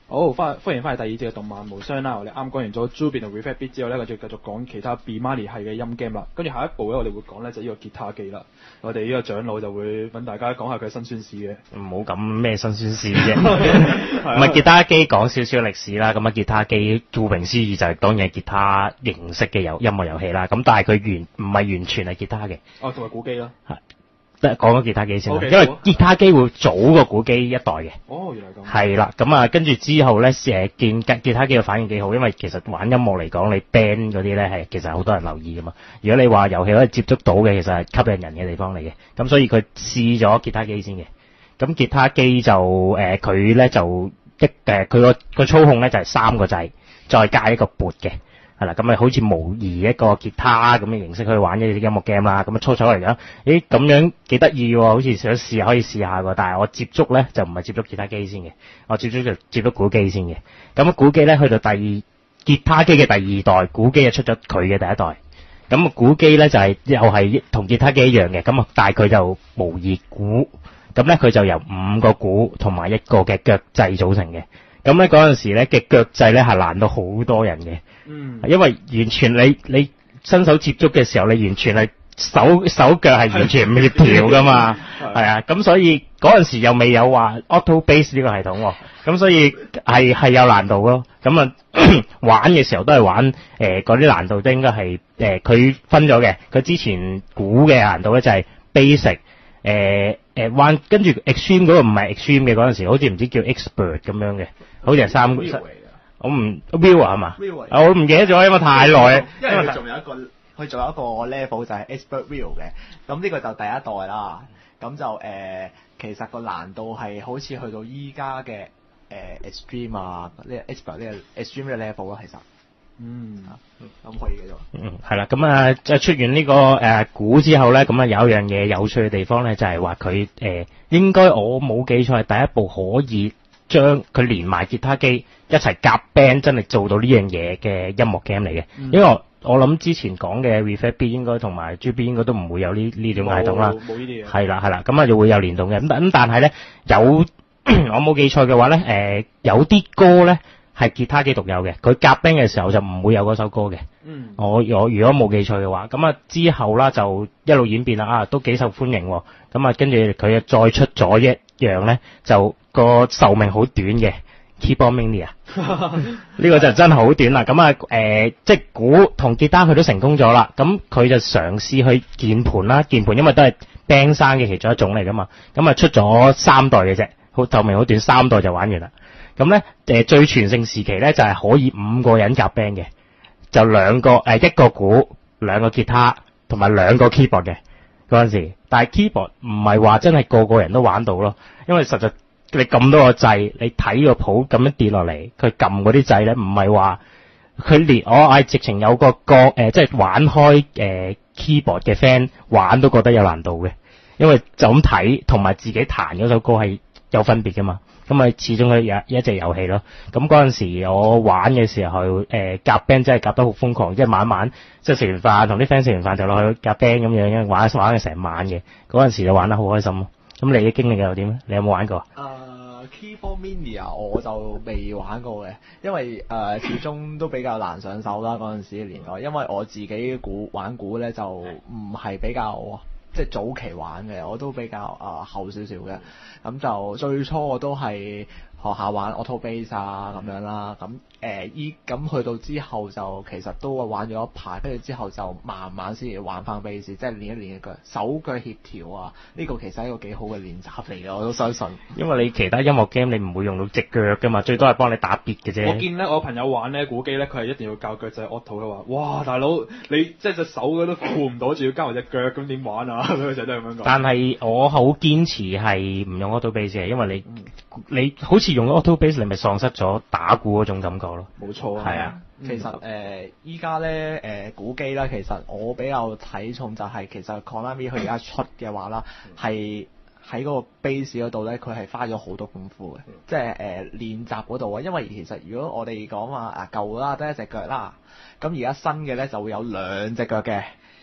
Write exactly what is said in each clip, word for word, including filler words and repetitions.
好，翻歡迎翻嚟第二節嘅動漫無雙啦！我哋啱講完咗 Jubi 同 Reflect Beat 之後咧，我哋繼續講其他 Bemani 係嘅音 game 啦。跟住下一步咧，我哋會講咧就呢個吉他機啦。我哋呢個長老就會揾大家講下佢辛酸史嘅。 唔好咁咩辛酸史啫，唔係吉他機講少少歷史啦。咁啊，吉他機顧名思義就係當然係吉他形式嘅遊音樂遊戲啦。咁但係佢完唔係完全係吉他嘅。 哦，同埋鼓機啦。 係。得講咗吉他機先啦， okay， 因為吉他機會早過鼓機一代嘅。 哦，原來咁。 係啦，咁啊，跟住之後咧，誒見吉吉他機嘅反應幾好，因為其實玩音樂嚟講，你 band 嗰啲咧係其實好多人留意噶嘛。如果你話遊戲可以接觸到嘅，其實係吸引人嘅地方嚟嘅。咁所以佢試咗吉他機先嘅。咁吉他機就誒佢咧就一誒佢個個操控咧就係三個掣，再加一個撥嘅。係啦，咁咪好似模擬一個吉他咁嘅形式去玩一啲音樂 game 啦。咁啊初初嚟講，咦咁樣幾得意喎，好似想試可以試下喎。但係我接觸咧就唔係接觸吉他機先嘅，我接觸就接觸鼓機先嘅。咁啊鼓機咧去到第二吉他機嘅第二代，鼓機就出咗佢嘅第一代。咁啊鼓機咧就係又係同吉他機一樣嘅，咁啊但係佢就模擬鼓，咁咧佢就由五個鼓同埋一個嘅腳掣組成嘅。咁咧嗰陣時咧嘅腳掣咧係難到好多人嘅，嗯，因為完全你你新手接觸嘅時候，你完全係手手腳係完全唔協調噶嘛，係啊，咁所以嗰陣時又未有話 auto base 呢個系統喎，咁所以係係有難度咯。咁啊玩嘅時候都係玩誒嗰啲難度都應該係誒佢分咗嘅，佢之前估嘅難度咧就係 basic。誒誒玩跟住 extreme 嗰個唔係 extreme 嘅嗰陣時，好似唔知叫 expert 咁樣嘅，好似係三個。我唔 view 啊係嘛？我唔記得咗，因為太耐。 因為佢仲有一個，佢仲有一個 level 就係 expert view 嘅。咁呢個就第一代啦。咁就誒、呃，其實個難度係好似去到依家嘅誒 extreme 啊，呢、這個 expert 呢個 extreme 嘅 level 咯，其實。嗯，咁可以嘅啫。 嗯，係啦，咁啊，即係出完呢、這個誒鼓、呃、之後咧，咁啊有一樣嘢有趣嘅地方咧，就係話佢誒應該我冇記錯係第一部可以將佢連埋吉他機一齊夾 band 真係做到呢樣嘢嘅音樂 game 嚟嘅。嗯、因為我我諗之前講嘅 Reflect Beat 應該同埋 Jubi 應該都唔會有呢呢種系統啦。 冇呢啲嘢。係啦係啦，咁啊就會有聯動嘅。咁咁但係咧有我冇記錯嘅話咧，誒、呃、有啲歌咧。係吉他機獨有嘅，佢夾 band 嘅時候就唔會有嗰首歌嘅。嗯，我我如果冇記錯嘅話，咁啊之後啦就一路演變啦，啊都幾受歡迎喎。咁啊跟住佢又再出咗一樣咧，就個壽命好短嘅 Keyboard Mania。呢個就真係好短啦。咁啊誒，即係鼓同吉他佢都成功咗啦。咁佢就嘗試去鍵盤啦，鍵盤因為都係 band 生嘅其中一種嚟噶嘛。咁啊出咗三代嘅啫，好壽命好短，三代就玩完啦。咁咧，誒最全盛時期咧就係、是、可以五個人夾 band 嘅，就兩個誒、呃、一個鼓，兩個吉他同埋兩個 keyboard 嘅嗰陣時。但係 keyboard 唔係話真係個個人都玩到咯，因為實在你咁多個掣，你睇個譜咁樣跌落嚟，佢撳嗰啲掣咧唔係話佢連我係直情有個歌誒、呃，即係玩開誒、呃、keyboard 嘅 friend 玩都覺得有難度嘅，因為就咁睇同埋自己彈嗰首歌係有分別噶嘛。咁咪始終係有一隻遊戲咯。咁嗰陣時我玩嘅時候，誒、呃、夾 band 真係夾得好瘋狂，即係晚晚即係食完飯同啲 friend 食完飯就落去夾 band 咁樣，玩玩嘅成晚嘅。嗰陣時就玩得好開心咯。咁你嘅經歷又點咧？你有冇玩過？ 誒、uh, Keyboard Mania 我就未玩過嘅，因為誒、呃、始終都比較難上手啦。嗰陣時嘅年代，因為我自己鼓玩鼓咧就唔係比較。即係早期玩嘅，我都比較啊、呃、後少少嘅，咁就最初我都係學下玩 Auto Base 啊咁樣啦，咁誒依咁去到之後就其實都玩咗一排，跟住之後就慢慢先至玩翻 Base，即係練一練嘅手腳協調啊，呢、這個其實係一個幾好嘅練習嚟嘅，我都相信。 因為你其他音樂 game 你唔會用到隻腳噶嘛，最多係幫你打 beat 嘅啫。 我見咧我朋友玩咧鼓機咧，佢係一定要教腳掣 Auto 嘅話，哇大佬你即係隻手嗰都扶唔到，仲要加埋隻腳，咁點玩啊？佢成日都係咁樣講。 但係我好堅持係唔用 Auto Base 嘅，因為你、嗯、你好似用 Auto Base 你咪喪失咗打鼓嗰種感覺咯。 冇錯啊。 係啊。 其實誒依家咧誒鼓機啦，其實我比較睇重就係、是、其實 Konami 佢而家出嘅話啦，係喺嗰個 base 嗰度咧，佢係花咗好多功夫嘅，嗯、即係誒、呃、練習嗰度啊。因為其實如果我哋講話啊舊啦得一隻腳啦，咁而家新嘅咧就會有兩隻腳嘅。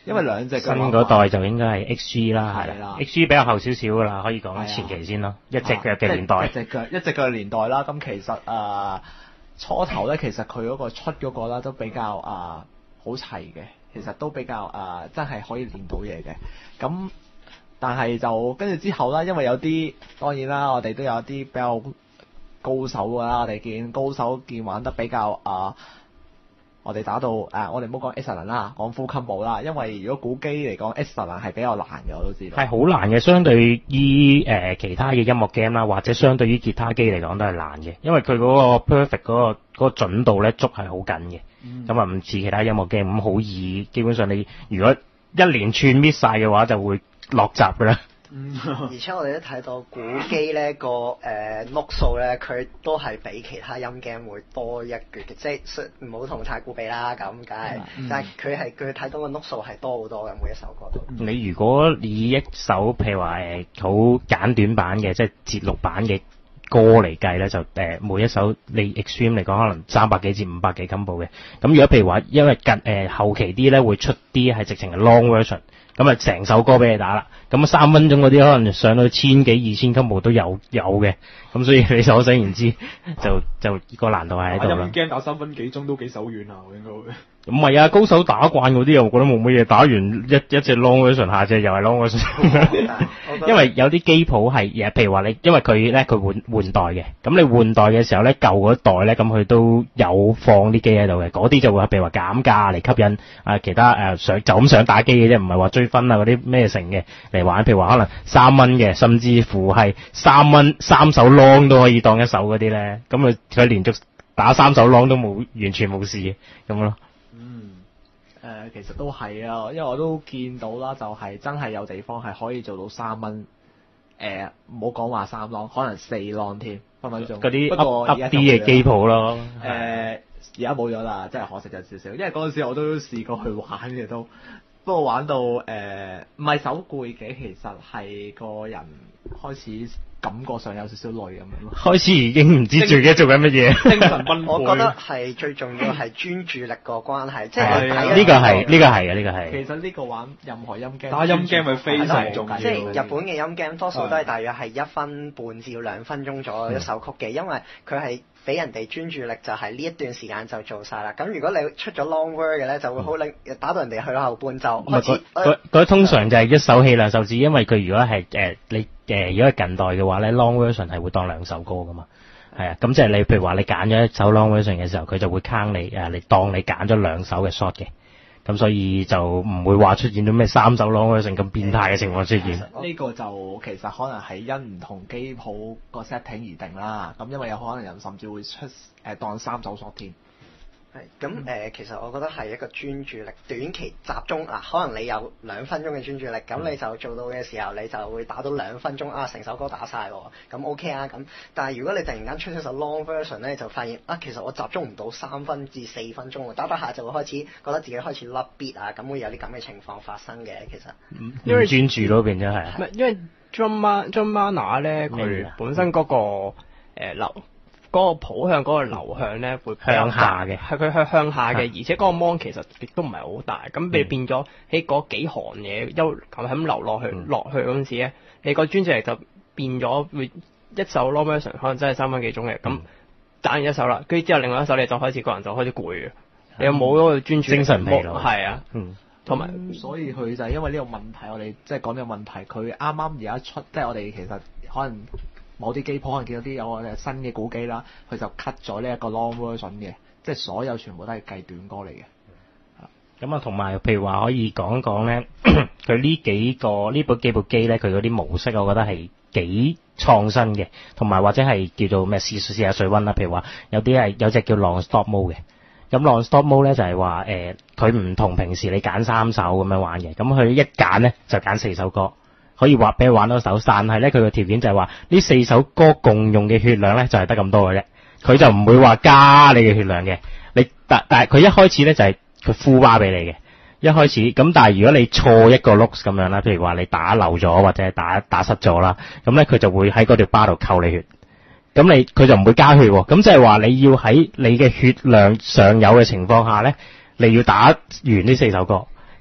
因為兩隻新嗰代就應該係 X G 啦， 係啦 ，X G 比較後少少噶啦，可以講係啊前期先咯，一隻腳嘅年代一。隻腳一隻腳嘅年代啦。咁其實誒、呃、初頭咧，其實佢嗰個出嗰個啦都比較誒、呃、好齊嘅，其實都比較誒、呃、真係可以練到嘢嘅。咁但係就跟住之後啦，因為有啲當然啦，我哋都有啲比較高手㗎啦，我哋見高手見玩得比較誒。呃我哋打到誒、呃，我哋唔好講 Excellent 啦，講 Full Combo 啦，因為如果古機嚟講 Excellent 係比較難嘅，我都知道。 係好難嘅，相對於誒、呃、其他嘅音樂 game 啦，或者相對於吉他機嚟講都係難嘅，因為佢嗰個 perfect 嗰、嗰個嗰、嗰個準度咧捉係好緊嘅，咁啊唔似其他音樂 game 咁好易，基本上你如果一連串 miss 晒嘅話，就會落閘㗎啦。 而且我哋都睇到古機咧個誒 note 數咧，佢都係比其他音 game 會多一橛嘅，即係唔好同太鼓比啦，咁梗係， 嗯、 但係佢係佢睇到個 note 數係多好多嘅每一首歌都。 你如果以一首譬如話誒好簡短版嘅，即係節錄版嘅歌嚟計咧，就誒、呃、每一首你 extreme 嚟講，可能三百幾至五百幾 combo 嘅。咁如果譬如話，因為近誒、呃、後期啲咧會出啲係直情係 long version。咁啊，成首歌俾你打啦，咁三分鐘嗰啲可能上到千幾二千 combo 都有有嘅，咁所以你所想而知，就就個難度係喺度啦。 音 game 打三分幾鐘都幾手軟啊，應該會。 唔係啊，高手打慣嗰啲，我覺得冇乜嘢。打完一一隻 long version，下隻又係 long version。因為有啲機譜係嘢，譬如話你，因為佢咧佢換換代嘅，咁你換代嘅時候咧，舊嗰代咧，咁佢都有放啲機喺度嘅，嗰啲就會譬如話減價嚟吸引啊其他誒想、呃、就咁想打機嘅啫，唔係話追分啊嗰啲咩成嘅嚟玩。譬如話可能三蚊嘅，甚至乎係三蚊三首 long 都可以當一首嗰啲咧，咁佢佢連續打三首 long 都冇完全冇事嘅咁咯。 誒、呃，其實都係啊，因為我都見到啦，就係、是、真係有地方係可以做到三蚊。誒，唔好講話三浪，可能四浪添分分鐘。 嗰啲不過 up 啲嘅機鋪咯。 誒，而家冇咗啦，真係可惜咗少少。因為嗰陣時我都試過去玩嘅都，不過玩到誒唔係手攰嘅，其實係個人開始感覺上有少少累咁樣咯。 開始已經唔知自己做緊乜嘢， 精神崩潰。 我覺得係最重要係專注力個關係，即係呢個係呢個係嘅呢個係。 其實呢個玩任何音 game， 打音 game 係非常重要。 即係日本嘅音 game 多數都係大約係一分半至兩分鐘左右一首曲嘅，因為佢係俾人哋專注力就係呢一段時間就做晒啦。咁如果你出咗 long word 嘅咧，就會好令打到人哋去後半就開始。 嗰嗰通常就係一手氣兩手指，因為佢如果係誒、呃、你。誒，如果係近代嘅話咧 ，long version 係會當兩首歌噶嘛，係啊，咁即係你譬如話你揀咗一首 long version 嘅時候，佢就會 count 你誒，你當你揀咗兩首嘅 shot 嘅，咁所以就唔會話出現咗咩三首 long version 咁變態嘅情況出現。 呢個就其實可能係因唔同機譜個 setting 而定啦，咁因為有可能人甚至會出誒、呃、當三首 shot 添。 係咁誒，其實我覺得係一個專注力短期集中啊，可能你有兩分鐘嘅專注力，咁你就做到嘅時候，你就會打到兩分鐘啊，成首歌打晒喎，咁 OK 啊，咁但係如果你突然間出咗首 long version 咧，就發現啊，其實我集中唔到三分至四分鐘喎，打打下就會開始覺得自己開始甩 beat 啊，咁會有啲咁嘅情況發生嘅，其實。 因為專注咯，變咗係。 唔係，因為 drum man drum mana 咧，佢本身嗰、嗰個誒、呃、流。嗰個譜向嗰個流向咧會向下嘅， 係佢向向下嘅，而且嗰個 mon 其實亦都唔係好大，咁你變咗喺嗰幾行嘢一咁咁流落去落、嗯、去嗰陣時咧，你個專注力就變咗會一首 long version 可能真係三分幾鐘嘅，咁、嗯、打完一首啦，跟住之後另外一首你就開始個人就開始攰嘅，嗯、你又冇嗰個專注力， 精神疲勞， 係啊， 嗯， 同埋、嗯、所以佢就係因為呢個問題，我哋即係講呢個問題，佢啱啱而家出，即係我哋其實可能。某啲機鋪可能見到啲有我哋新嘅古機啦，佢就 cut 咗呢一個 long version 嘅，即係所有全部都係計短歌嚟嘅。 咁啊，同埋譬如話可以講一講咧，佢呢幾個呢部幾部機咧，佢嗰啲模式，我覺得係幾創新嘅，同埋或者係叫做咩試試下水溫啦。譬如話有啲係有隻叫 long stop mode 嘅，咁 long stop mode 咧就係話誒，佢、呃、唔同平時你揀三首咁樣玩嘅，咁佢一揀咧就揀四首歌。可以話俾佢玩多首，但係咧佢個條件就係話呢四首歌共用嘅血量咧就係得咁多嘅啫，佢就唔會話加你嘅血量嘅。你但但係佢一開始咧就係佢 full bar 俾你嘅，一開始咁。但係如果你錯一個 looks 咁樣啦，譬如話你打漏咗或者打打失咗啦，咁咧佢就會喺嗰條 bar 度扣你血。咁你佢就唔會加血喎。咁即係話你要喺你嘅血量尚有嘅情況下咧，你要打完呢四首歌。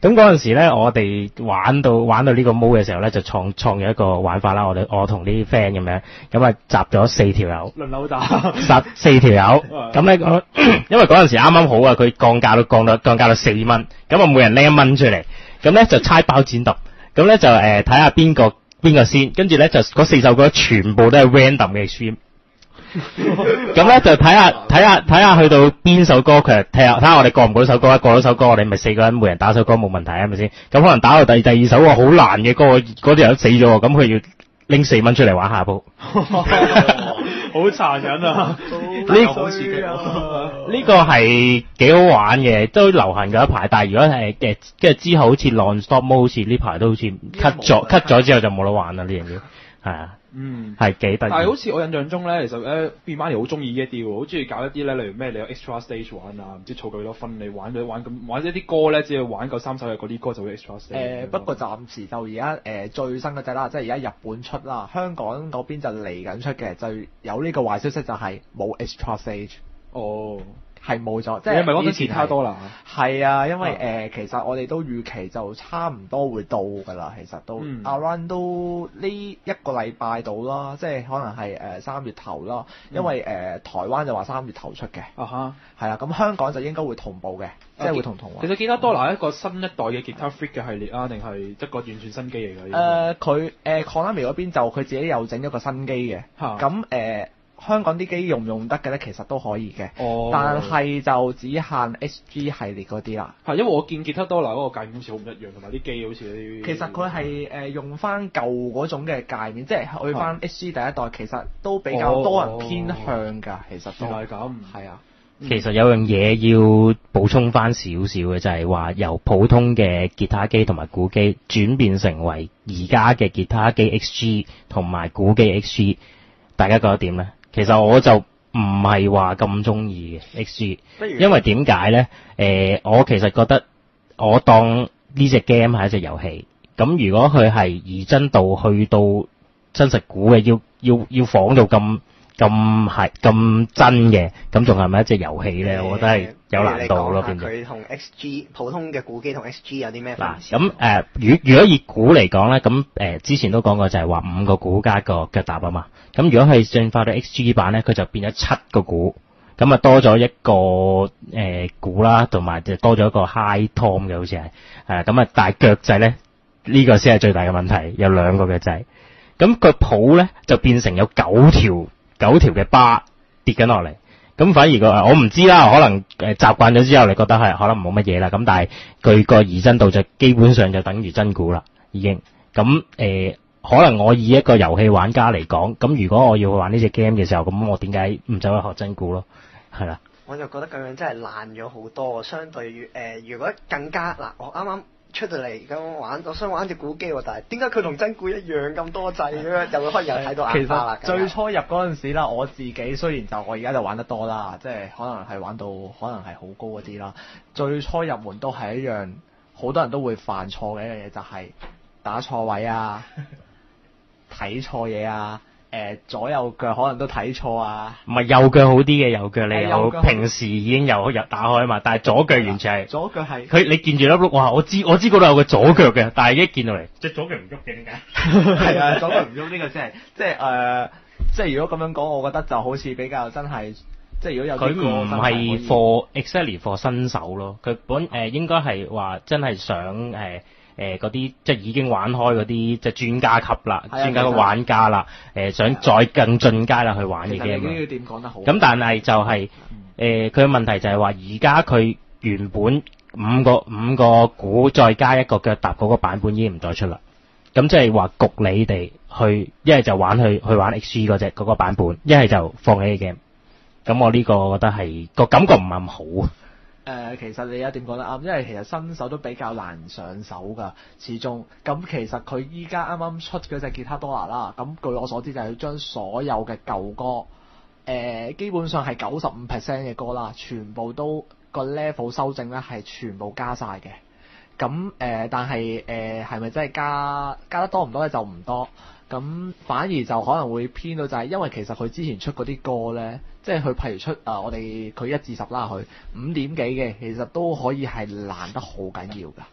咁嗰陣時咧，我哋玩到玩到呢個 mode 嘅時候咧，就創創咗一個玩法啦。我哋我同啲 friend 咁樣，咁啊集咗四條友， 輪流打， 十四條友。咁咧，我因為嗰陣時啱啱好啊，佢降價到降到降價到四蚊，咁啊每人拎一蚊出嚟，咁咧就猜包剪揼，咁咧就誒睇下邊個邊個先，跟住咧就嗰四首歌全部都係 random 嘅 stream。咁咧就睇下睇下睇下去到邊首歌，佢睇下睇下我哋過唔過到首歌，過到首歌我哋咪四個人每人打首歌冇問題，係咪先？咁可能打到第第二首好難嘅歌，嗰條友死咗，咁佢要拎四蚊出嚟玩下鋪， 好殘忍啊！ 呢好刺激啊！ 呢個係幾好玩嘅，都流行咗一排。但係如果係誒跟住之後好似 non-stop mode，好似呢排都好似 cut 咗 cut 咗之後就冇得玩啦呢樣嘢，係啊。 嗯， 係幾得意。 但係好似我印象中咧，其實咧 B-Money 好中意呢一啲喎，好中意搞一啲咧，例如咩你有 extra stage 玩啊，唔知儲夠幾多分，你玩咗玩咁玩一啲歌咧，只要玩夠三首嘅嗰啲歌就會 extra stage。誒、 呃、不過暫時就而家誒最新嗰隻啦，即係而家日本出啦，香港嗰邊就嚟緊出嘅，就有呢個壞消息就係冇 extra stage。 哦。 係冇咗，即係咪講緊以前其他多啦？ 係啊，因為誒、 啊呃、其實我哋都預期就差唔多會到㗎啦，其實都、 嗯、 around 都呢一個禮拜到啦，即係可能係誒三月頭啦，因為誒、呃、台灣就話三月頭出嘅， 啊哈， 係啦，咁香港就應該會同步嘅，即係會同同。 其實吉他多拿係一個新一代嘅吉他 freak 嘅系列啊，定係一個完全新機嚟㗎？ 誒佢誒 Konami 嗰邊就佢自己又整咗個新機嘅，咁誒、呃。香港啲機用唔用得嘅咧，其實都可以嘅， 哦、 但係就只限 S G 系列嗰啲啦。 係因為我見吉他多拿嗰個界面好似好唔一樣，同埋啲機好似啲。 其實佢係誒用翻舊嗰種嘅界面，即係去翻 S G 第一代，其實都比較多人偏向㗎。 哦、 其實都係咁， 係啊。 其實有樣嘢要補充翻少少嘅，就係話由普通嘅吉他機同埋鼓機轉變成為而家嘅吉他機 X G 同埋鼓機 X G， 大家覺得點咧？其實我就唔係話咁中意嘅 X G， 因為點解咧？誒、呃，我其實覺得我當呢隻 game 係一隻遊戲，咁如果佢係擬真度去到真實鼓嘅，要要要仿到咁咁係咁真嘅，咁仲係咪一隻遊戲咧？ 呃、 我覺得係有難度咯，變咗。 佢同 X G 普通嘅鼓機同 X G 有啲咩分別？ 嗱，咁誒，如如果以鼓嚟講咧，咁誒、呃、之前都講過就係話五個鼓加個腳踏啊嘛。咁如果係進化到 X G 版咧，佢就變咗七個鼓，咁啊多咗一個誒、呃、鼓啦，同埋就多咗一個 high tom 嘅，好似係係咁啊，但係腳掣咧呢、呢個先係最大嘅問題，有兩個腳掣。咁個譜咧就變成有九條九條嘅巴跌緊落嚟。咁反而個我唔知啦，可能誒習慣咗之後，你覺得係可能冇乜嘢啦。咁但係佢個擬真度就基本上就等於真鼓啦，已經。咁誒、呃，可能我以一個遊戲玩家嚟講，咁如果我要去玩呢隻 game 嘅時候，咁我點解唔走去學真鼓咯？係啦。 我就覺得咁樣真係爛咗好多，相對於誒、呃，如果更加嗱，我啱啱出到嚟咁玩，我想玩隻鼓機喎，但係點解佢同真鼓一樣咁多掣嘅？又會可以又睇到眼花啦。 其實最初入嗰陣時啦，我自己雖然就我而家就玩得多啦，即係可能係玩到可能係好高嗰啲啦。最初入門都係一樣，好多人都會犯錯嘅一樣嘢，就係、是、打錯位啊，睇錯嘢啊。誒、呃、左右腳可能都睇錯啊！ 唔係右腳好啲嘅，右腳你有右腳平時已經有入打開啊嘛，但係左腳完全係左腳係佢你見住粒碌，哇！我知我知嗰度有個左腳嘅，但係一見到嚟隻左腳唔喐嘅點解？ 係啊，左腳唔喐呢個先係即係誒，即係如果咁樣講，我覺得就好似比較真係即係如果有佢唔係 for exactly for 新手咯，佢本誒、呃、應該係話真係想誒。呃誒嗰啲即係已經玩開嗰啲即係專家級啦，專家嘅玩家啦，誒、呃、想再更進階啦去玩嘅 game。 呢個點講得好？ 咁但係就係誒佢嘅問題就係話，而家佢原本五個五個鼓再加一個腳踏嗰個版本已經唔再出啦。咁即係話焗你哋去一係就玩去去玩 X G 嗰隻嗰個版本，一係就放棄 game。咁我呢個我覺得係個感覺唔係咁好。 誒、呃，其實你一點講得啱，因為其實新手都比較難上手㗎，始終咁其實佢依家啱啱出嗰隻吉他多拿啦，咁據我所知就係要將所有嘅舊歌，誒、呃、基本上係九十五 percent 嘅歌啦，全部都個 level 修正咧係全部加晒嘅，咁誒、呃、但係誒係咪真係加加得多唔多咧就唔多。咁反而就可能會偏到就係，因為其實佢之前出嗰啲歌咧，即係佢譬如出啊、呃，我哋佢一至十啦，佢五點幾嘅，其實都可以係難得好緊要㗎。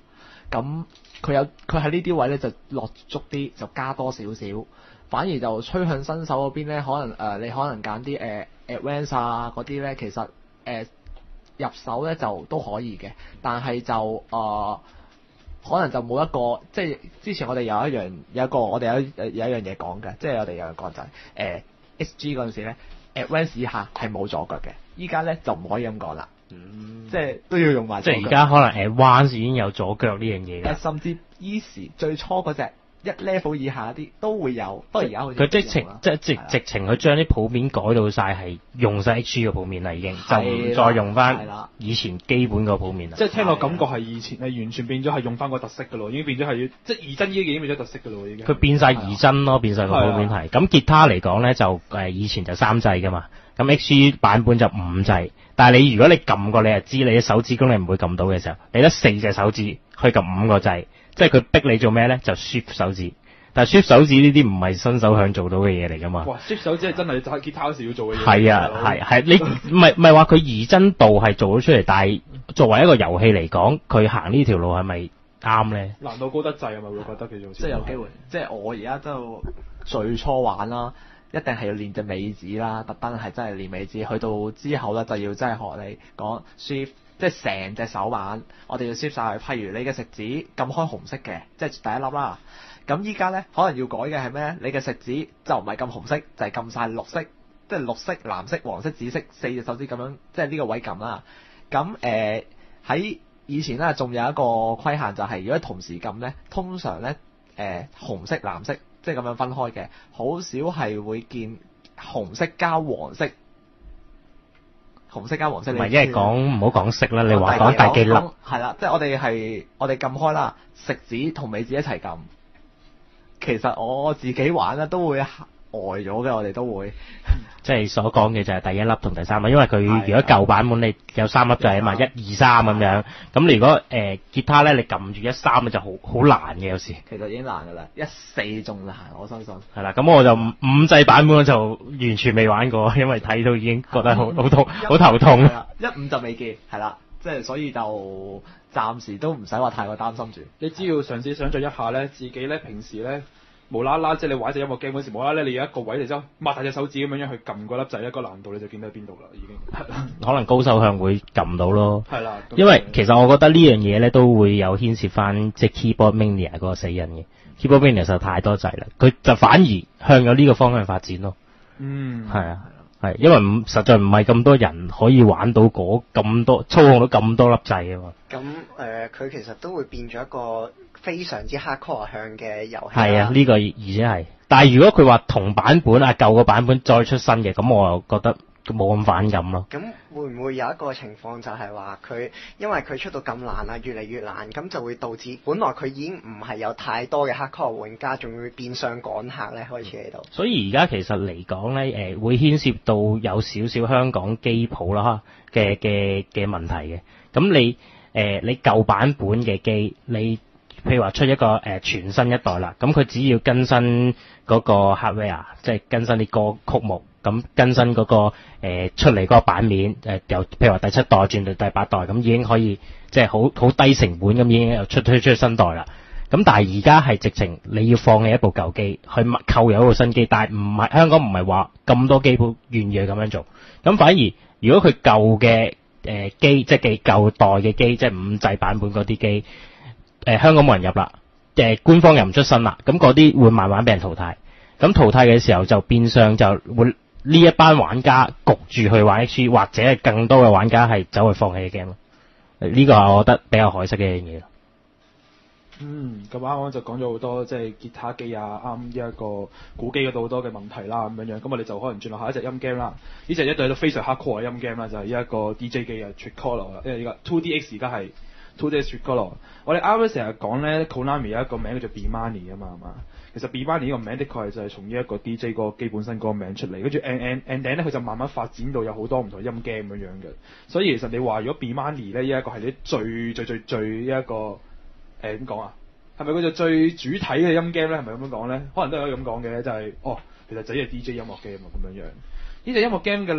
咁佢有佢喺呢啲位咧就落足啲，就加多少少，反而就趨向新手嗰邊咧，可能誒、呃、你可能揀啲誒 advance 啊嗰啲咧，其實誒、呃、入手咧就都可以嘅，但係就誒。呃可能就冇一個，即係之前我哋有一樣有一個我哋有有有一樣嘢講嘅，即係我哋有樣講就係誒 S G 嗰陣時咧 advance 以下係冇左腳嘅，依家咧就唔可以咁講啦，嗯，即係都要用埋。 即係而家可能 advance 已經有左腳呢樣嘢㗎， 甚至 easy 最初嗰隻一 level 以下啲都會有，不過而家好似佢直情即係直直情佢將啲譜面改到晒係用晒 H G 嘅譜面啦，已經就唔再用翻以前基本個譜面啦。 即係聽落感覺係以前係完全變咗係用翻個特色㗎咯，已經變咗係即係擬真呢啲已經變咗特色㗎咯，已經。 佢變晒擬真咯，變晒個譜面係。咁吉他嚟講咧就誒以前就三掣㗎嘛，咁 H G 版本就五掣，但係你如果你撳過你就知你啲手指公你唔會撳到嘅時候，你得四隻手指去撳五個掣，即係佢逼你做咩咧？就 shift 手指。但係 shift 手指呢啲唔係新手向做到嘅嘢嚟㗎嘛？ 哇！shift 手指係真係彈吉他時要做嘅嘢。 係啊，係係你唔係唔係話佢擬真度係做咗出嚟，但係作為一個遊戲嚟講，佢行呢條路係咪啱咧？ 難度高得滯係咪會覺得叫做？ 即係有機會，即係我而家都最初玩啦，一定係要練隻尾指啦，特登係真係練尾指，去到之後咧就要真係學你講 shift。即係成隻手板，我哋要 shift 晒。譬如你嘅食指撳開紅色嘅，即係第一粒啦。咁依家咧可能要改嘅係咩咧？你嘅食指就唔係撳紅色，就係撳晒綠色，即係綠色、藍色、黃色、紫色四隻手指咁樣，即係呢個位撳啦。咁誒喺以前咧，仲有一個規限就係、是，如果同時撳咧，通常咧誒、呃、紅色、藍色即係咁樣分開嘅，好少係會見紅色加黃色。紅色加黃色， 唔係，因為講唔好講色啦，你話講第幾粒？ 係啦，即係我哋係我哋撳開啦，食指同尾指一齊撳。其實我自己玩咧都會呆咗嘅，我哋都會。 即係所講嘅就係第一粒同第三粒，因為佢如果舊版本你有三粒就係嘛，一二三咁樣。咁你如果誒、呃、吉他咧，你撳住一三咧就好好難嘅有時。 其實已經難㗎啦，一四仲難，我相信。 係啦，咁我就五掣版本我就完全未玩過，因為睇到已經覺得好好痛，好頭痛。 一五就未見，係啦，即係所以就暫時都唔使話太過擔心住。 你只要嘗試想像一下咧，自己咧平時咧。無啦啦，即係你玩隻音樂 game 嗰時，無啦啦你有一個位嚟之後，擘大隻手指咁樣樣去撳嗰粒掣，一個難度你就見到喺邊度啦，已經。 可能高手向會撳到咯。係啦。 因為其實我覺得呢樣嘢咧都會有牽涉翻即係 Keyboard Mania 嗰個死人嘅。Keyboard Mania 實在太多掣啦，佢就反而向咗呢個方向發展咯。 嗯。 係啊。係，因為唔實在唔係咁多人可以玩到嗰咁多操控到咁多粒掣啊嘛。 咁誒，佢、呃、其實都會變咗一個非常之 hardcore 向嘅遊戲。 係啊，呢、這個而且係，但係如果佢話同版本啊舊個版本再出新嘅，咁我又覺得冇咁反感咯。 咁會唔會有一個情況就係話佢因為佢出到咁難啊，越嚟越難，咁就會導致本來佢已經唔係有太多嘅 hardcore 玩家，仲會變相趕客咧開始喺度。 所以而家其實嚟講咧，誒會牽涉到有少少香港機鋪啦嘅嘅嘅問題嘅。咁你誒、呃、你舊版本嘅機，你譬如話出一個誒、呃、全新一代啦，咁佢只要更新嗰個 hardware，即係更新啲歌曲目。咁更新嗰、那個、呃、出嚟嗰個版面誒，由、呃、譬如話第七代轉到第八代，咁已經可以即係好好低成本咁已經又出推出新代啦。咁但係而家係直情你要放棄一部舊機去購入一部新機，但係唔係香港唔係話咁多機鋪願意去咁樣做。咁反而如果佢舊嘅誒機，即係幾舊代嘅機，即係五掣版本嗰啲機，誒、呃、香港冇人入啦，誒、呃、官方又唔出新啦，咁嗰啲會慢慢俾人淘汰。咁淘汰嘅時候就變相就會。呢一班玩家焗住去玩 H G， 或者係更多嘅玩家係走去放棄嘅 game 咯。呢個係我覺得比較可惜嘅一樣嘢。 嗯，咁啱啱就講咗好多即係吉他機啊，啱呢一個鼓機嗰度好多嘅問題啦，咁樣樣。咁我哋就可能轉落下一隻音 game 啦。呢隻一對都非常 hardcore 嘅音 game 啦，就係呢一個 D J 機啊 Tricolor 啦，因為呢個 two D X 而家係 two D X Tricolor。我哋啱啱成日講咧 Konami 有一個名叫做 Bemani 啊嘛，係嘛？其實 Bemani 呢個名的確係就係從呢一個 D J 嗰個機本身嗰個名出嚟，跟住 and and and then 咧佢就慢慢發展到有好多唔同音 game 咁樣嘅。所以其實你話如果 Bemani 咧呢一個係你最最最最呢一個誒點講啊？係咪佢就最主體嘅音 game 咧？係咪咁樣講咧？可能都可以咁講嘅，就係、是、哦，其實就係 D J 音樂 game 啊咁樣樣。呢隻音樂 game 嘅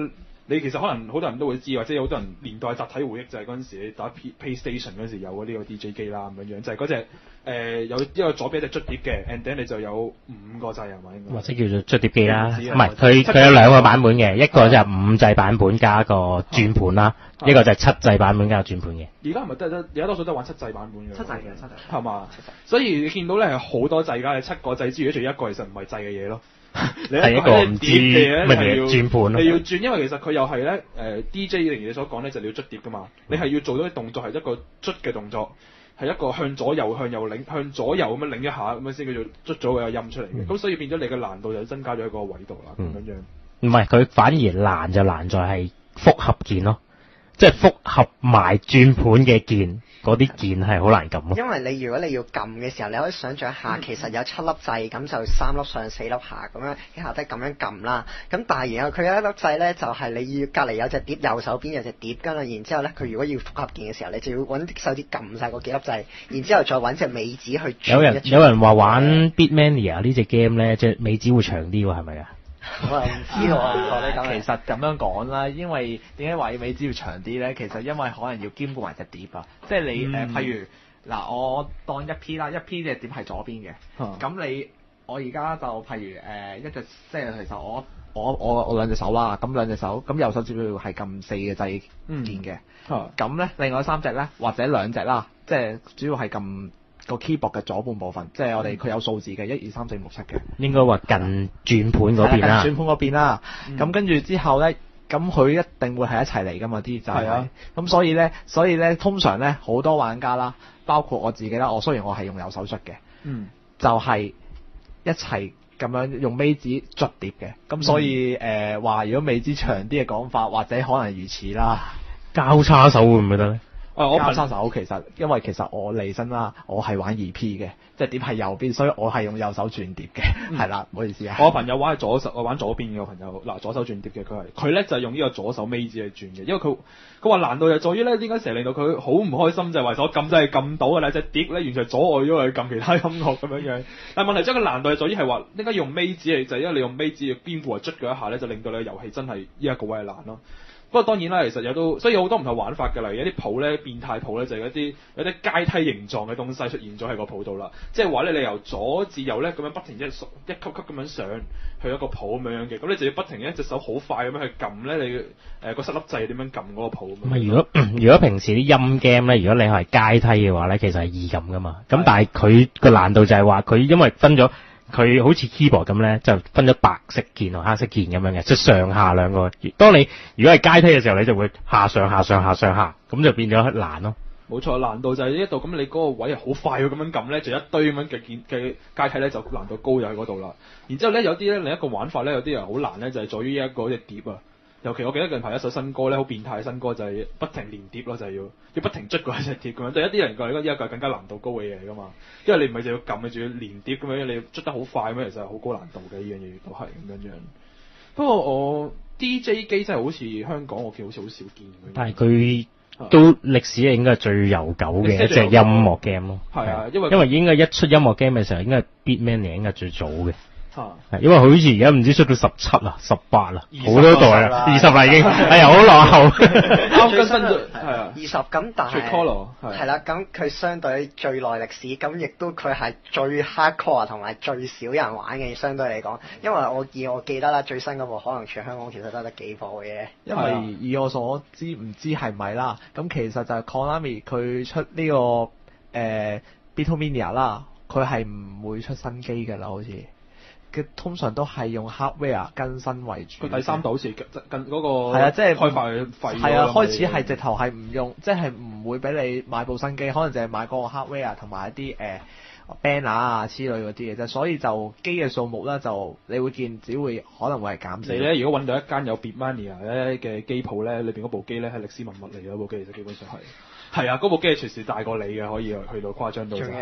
你其實可能好多人都會知，或者有好多人年代集體回憶就係嗰陣時你打 PlayStation 嗰陣時有嗰呢個 D J 機啦咁樣樣，就係嗰隻誒有一個左邊一隻捽碟嘅 and then 你就有五個掣係咪？ 或者叫做捽碟機啦， 唔唔係佢佢有兩個版本嘅，一個就係五掣版本加個轉盤啦，一個就係七掣版本加個轉盤嘅。 而家係咪得得？而家多數都係玩七掣版本嘅。 七掣嘅七掣係嘛？所以你見到咧係好多掣㗎，你七個掣之餘，仲有一個其實唔係掣嘅嘢咯。 係一個唔知乜嘢轉盤咯。 你要轉，因為其實佢又係咧誒 D J 例如你所講咧，就你要捽碟㗎嘛。你係要做到啲動作係一個捽嘅動作，係一個向左右向右擰，向左右咁樣擰一下咁樣先叫做捽咗個音出嚟嘅。咁、嗯、所以變咗你嘅難度就增加咗一個位度啦，咁樣樣。 唔係佢反而難就難在係複合鍵咯，即係複合埋轉盤嘅鍵。嗰啲鍵係好難撳咯， 因為你如果你要撳嘅時候，你可以想像一下，其實有七粒掣，咁就三粒上四粒下咁樣，一下低咁樣撳啦。咁但係然後佢有一粒掣咧，就係、是、你要隔離有隻碟，右手邊有隻碟㗎啦。然之後咧，佢如果要複合鍵嘅時候，你就要揾手指撳晒嗰幾粒掣，然之後再揾隻尾指去轉一轉。 有人有人話玩 Beatmania 呢隻 game 咧，隻尾指會長啲喎，係咪啊？ 我又唔知喎， 其實咁樣講啦，因為點解話要尾指要長啲咧？其實因為可能要兼顧埋隻碟啊，即係你誒、嗯呃，譬如嗱，我當一 P 啦，一 P 隻碟係左邊嘅，咁、啊、你我而家就譬如誒、呃、一隻，即係其實我我我我兩隻手啦，咁兩隻手，咁右手主要係撳四嘅掣鍵嘅，咁咧、嗯啊、另外三隻咧或者兩隻啦，即係主要係撳個 keyboard 嘅左半部分，即係我哋佢有數字嘅一二三四五六七嘅，應該話近轉盤嗰邊啦。近轉盤嗰邊啦，咁、嗯、跟住之後咧，咁佢一定會係一齊嚟噶嘛啲就係、是，咁、啊、所以咧，所以咧，通常咧好多玩家啦，包括我自己啦，我雖然我係用右手捽嘅，嗯，就係一齊咁樣用尾指捽碟嘅，咁所以誒話、嗯呃、如果尾指長啲嘅講法，或者可能如此啦，交叉手會唔會得咧？交叉手其實，因為其實我離身啦，我係玩二 P 嘅，即係碟係右邊，所以我係用右手轉碟嘅，係啦、嗯，唔好意思啊。 我朋友玩係左手，我玩左邊嘅個朋友，嗱左手轉碟嘅佢係，佢咧就係、是、用呢個左手尾指去轉嘅，因為佢佢話難度就在於咧，點解成日令到佢好唔開心就係、是、為咗撳真係撳到嘅啦，隻碟咧完全係阻礙咗佢撳其他音樂咁樣樣。但係問題即係個難度就在於係話，點解用尾指嚟就係、是、因為你用尾指嘅邊部係捽佢一下咧，就令到你嘅遊戲真係呢一個位係難咯。不過當然啦，其實有都，所以有好多唔同玩法嘅，例如一啲譜咧，變態譜咧，就係、是、一啲有啲階梯形狀嘅東西出現咗喺個譜度啦。即係話咧，你由左至右咧咁樣不停一一級級咁樣上去一個譜咁樣嘅，咁你就要不停一隻手好快咁樣去撳咧，你誒個十粒掣點樣撳嗰個譜咁。唔係，如果如果平時啲音 game 咧，如果你係階梯嘅話咧，其實係易撳噶嘛。咁但係佢個難度就係話佢因為分咗。佢好似 keyboard 咁咧，就分咗白色鍵同黑色鍵咁樣嘅，即係上下兩個。當你如果係階梯嘅時候，你就會下上下上下上下，咁就變咗難咯。 冇錯，難度就係呢一度，咁你嗰個位係好快咁樣撳咧，就一堆咁樣嘅鍵嘅階梯咧，就難度高就喺嗰度啦。然之後咧，有啲咧另一個玩法咧，有啲人好難咧，就係在於一個隻碟啊。尤其我記得近排一首新歌咧，好變態嘅新歌就係不停連碟咯，就係、是、要要不停捽嗰隻碟咁樣。對一啲人講，呢一個更加難度高嘅嘢嚟噶嘛。因為你唔係就要撳，你仲要連碟咁樣，你捽得好快咁樣，其實係好高難度嘅呢樣嘢都係咁樣樣。不過我 D J 機真係好似香港我見好似好少見。 但係佢都歷史係應該係最悠久嘅一隻音樂 game 咯。係啊，因為因為應該一出音樂 game 嘅時候，應該係 Beatmania 應該係最早嘅。啊，係因為好似而家唔知出到十七啦、十八啦，好多代啦，二十啦已經，哎呀好落後。 啱更新咗，係啊，二十咁，但係係啦，咁佢相對最耐歷史，咁亦都佢係最 hardcore 同埋最少人玩嘅，相對嚟講，因為我以我記得啦，最新嗰部可能全香港其實得得幾部嘅。 因為以我所知，唔知係咪啦，咁其實就係 Konami 佢出呢、這個誒、呃、Beatmania 啦，佢係唔會出新機㗎啦，好似。佢通常都係用 hardware 更新為主。 佢第三代好似跟嗰個係啊，即係開發費係啊，開始係直頭係唔用，即係唔會俾你買部新機，可能淨係買嗰個 hardware 同埋一啲誒、呃、banner 啊之類嗰啲嘢啫。所以就機嘅數目咧，就你會見只會可能會係減少。 你咧，如果揾到一間有 Beatmania 咧嘅機鋪咧，裏邊嗰部機咧係歷史文物嚟嘅，嗰部機其實基本上係係啊，嗰部機係隨時大過你嘅，可以去到誇張到就係。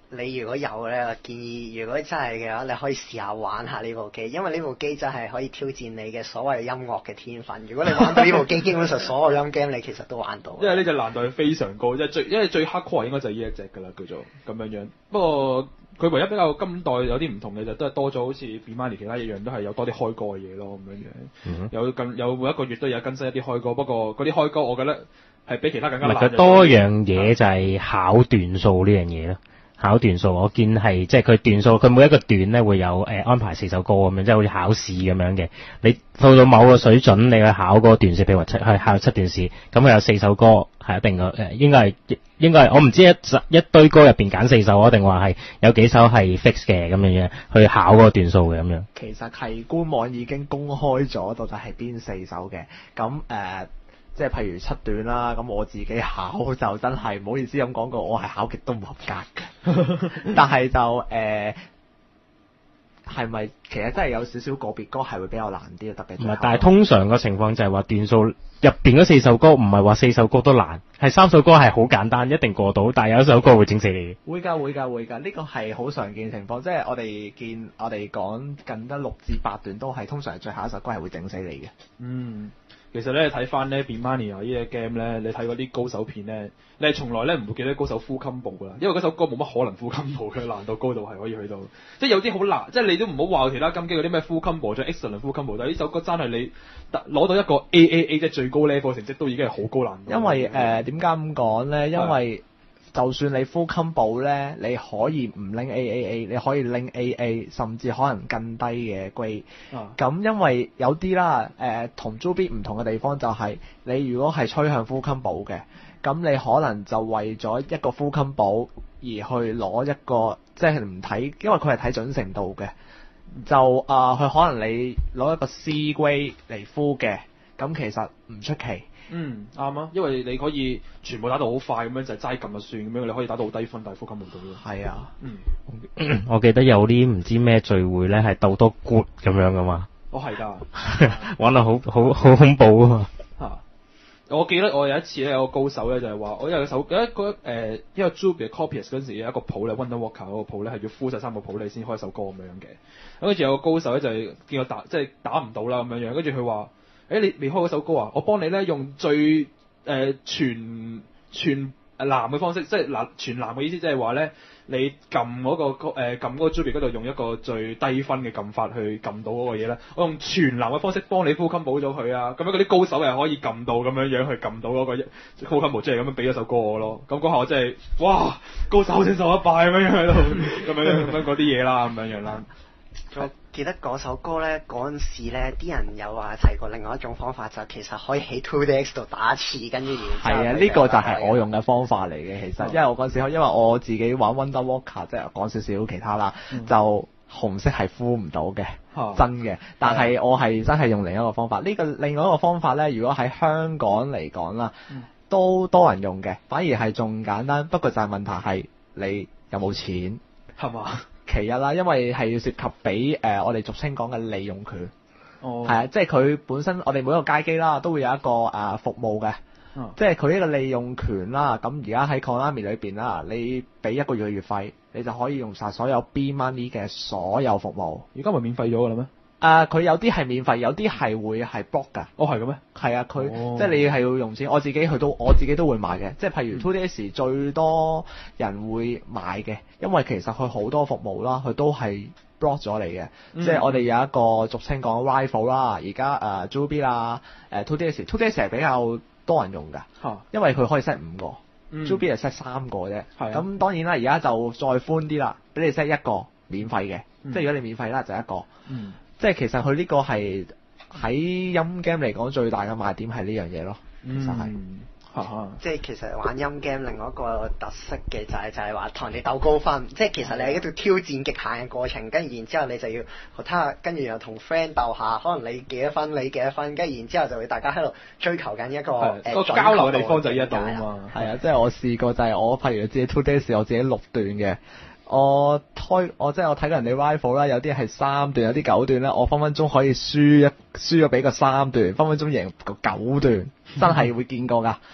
你如果有咧，我建議如果真係嘅話，你可以試下玩下呢部機，因為呢部機真係可以挑戰你嘅所謂音樂嘅天分。如果你玩到呢部機，基本上所有音 game 你其實都玩到。 因為呢隻難度係非常高，即係最因為最 hardcore 應該就係呢一隻㗎啦，叫做咁樣樣。不過佢唯一比較今代有啲唔同嘅就都係多咗好似 Bemani 其他一樣，都係有多啲開歌嘅嘢咯咁樣樣。 嗯、 有更有每一個月都有更新一啲開歌，不過嗰啲開歌我覺得係比其他更加難。 佢多樣嘢就係考段數呢樣嘢咯。考段數，我見係即係佢段數，佢每一個段咧會有誒、呃、安排四首歌咁樣，即係好似考試咁樣嘅。你到到某個水準，你去考嗰個段式，譬如話七去考七段試，咁佢有四首歌係一定嘅誒，應該係應該係我唔知一一堆歌入邊揀四首，一定話係有幾首係 fix 嘅咁樣樣去考嗰個段數嘅咁樣。 其實係官網已經公開咗到底係邊四首嘅，咁誒。呃即係譬如七段啦，咁我自己考就真係唔好意思咁講過，我係考極都唔合格嘅。但係就誒，係、呃、咪其實真係有少少個別歌係會比較難啲特別？唔係， 但係通常個情況就係話段數入邊嗰四首歌唔係話四首歌都難，係三首歌係好簡單一定過到，但係有一首歌會整死你嘅。 會㗎會㗎會㗎，呢個係好常見情況，即係我哋見我哋講近得六至八段都係通常係最後一首歌係會整死你嘅。 嗯。其實咧睇翻咧 Bemani 啊呢隻 game 咧，你睇嗰啲高手片咧，你係從來咧唔會記得高手 full combo 噶啦，因為嗰首歌冇乜可能 full combo 嘅難度高度係可以去到，即係有啲好難，即係你都唔好話其他金機嗰啲咩 full combo 再 excellent full combo，但係呢首歌真係你攞到一個 A A A 即係最高 level 成績都已經係好高難度。 因為誒點解咁講咧？因為就算你 full combo 咧，你可以唔拎 A A A，你可以拎 A A， 甚至可能更低嘅 grade。咁、啊、因為有啲啦，誒、呃、同 Jubi 唔同嘅地方就係、是，你如果係趨向 full combo 嘅，咁你可能就為咗一個 full combo 而去攞一個，即係唔睇，因為佢係睇準程度嘅，就啊佢、呃、可能你攞一個 C grade 嚟 full 嘅，咁其實唔出奇。 嗯，啱啊，因為你可以全部打到好快咁樣，就係齋撳就算咁樣，你可以打到好低分，但係 full combo 到咯。係啊， 嗯，我記得有啲唔知咩聚會咧，係鬥多 good 咁樣噶嘛。 哦，係㗎， 玩到好好好恐怖啊嘛。 嚇！我記得我有一次咧，有個高手咧就係話，我有首有一個誒、呃、一個 Jubi 嘅 Copious 嗰陣時有一個譜咧 Wonder Walker 嗰個譜咧係要 full 曬三個譜你先開首歌咁樣嘅。咁跟住有個高手咧就係見我打即係打唔到啦咁樣樣，跟住佢話。誒你未開嗰首歌啊？我幫你咧用最誒、呃、全全藍嘅方式，即係藍全藍嘅意思，即係話咧你撳嗰、嗰個誒撳嗰個 Jubi 嗰度用一個最低分嘅撳法去撳到嗰個嘢咧，我用全藍嘅方式幫你 full combo 咗佢啊！咁樣嗰啲高手又可以撳到咁樣樣去撳到嗰個 full combo，即係咁樣俾咗首歌我咯。咁嗰下我真係哇，高手先受一拜咁樣喺度，咁樣咁樣嗰啲嘢啦，咁樣樣啦。 我記得嗰首歌咧，嗰陣時咧，啲人有話提過另外一種方法，就其實可以喺 two D X 度打一次，跟住然之後係啊，呢、呢個就係我用嘅方法嚟嘅。其實，嗯、因為我嗰陣時，因為我自己玩 Wonder Walker，即係講少少其他啦，嗯、就紅色係敷唔到嘅，嗯、真嘅。但係我係真係用另一個方法。呢、呢個另外一個方法咧，如果喺香港嚟講啦，嗯、都多人用嘅，反而係仲簡單。不過就係問題係你有冇錢，係嘛？其一啦，因為係要涉及俾誒、呃、我哋俗稱講嘅利用權，係啊、oh.，即係佢本身我哋每一個街機啦都會有一個誒、呃、服務嘅，oh. 即係佢呢個利用權啦。咁而家喺 Konami 裏邊啦，你俾一個月嘅月費，你就可以用晒所有 Bemani 嘅所有服務。 而家咪免費咗㗎啦咩？ 誒，佢、呃、有啲係免費，有啲係會係 block 㗎。 哦，係嘅咩？ 係啊，佢、 哦、 即係你係要用錢。我自己去到，我自己都會買嘅。即係譬如 two D S 最多人會買嘅，因為其實佢好多服務啦，佢都係 block 咗你嘅。嗯、即係我哋有一個俗稱講 Rival 啦，而家誒 Jubi 啦，誒 two D S，two D S 係比較多人用㗎，啊、因為佢可以 set 五個、嗯、，Jubi 係 set 三個啫。咁、啊、當然啦，而家就再寬啲啦，俾你 set 一個免費嘅，嗯、即係如果你免費啦就一個。嗯即係其實佢呢個係喺音 game 嚟講最大嘅賣點係呢樣嘢咯，其實係， 嗯、即係其實玩音 game 另外一個特色嘅就係就係話同人哋鬥高分，即係其實你係一條挑戰極限嘅過程，跟住然之後你就要睇下，跟住又同 friend 鬥下，可能你幾多分，你幾多分，跟住然之後就會大家喺度追求緊一個誒、呃、 交流嘅地方就呢一度啊嘛， 係啊，即係我試過就係我譬如自己 two days 我自己六段嘅。我推我即係我睇過人哋 Rival 啦，有啲係三段，有啲九段咧，我分分鐘可以輸一輸咗俾個三段，分分鐘贏個九段，真係會見過㗎。即